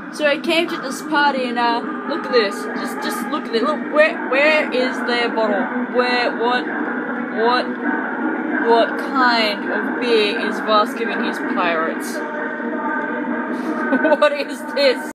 So I came to this party and look at this. Just look at it. Look, where is their bottle? What kind of beer is Voss giving his pirates? What is this?